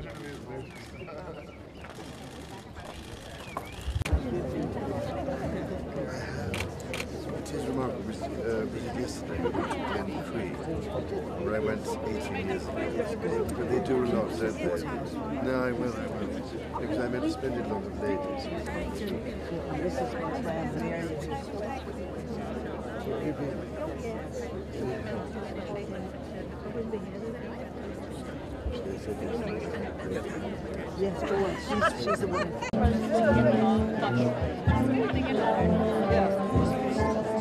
It is remarkable. Visited yesterday in Crete, where I went 18 years ago. But they do a lot, don't they? No, I will. Because I met splendid lot of ladies. This is what's yes, the one. She's the one.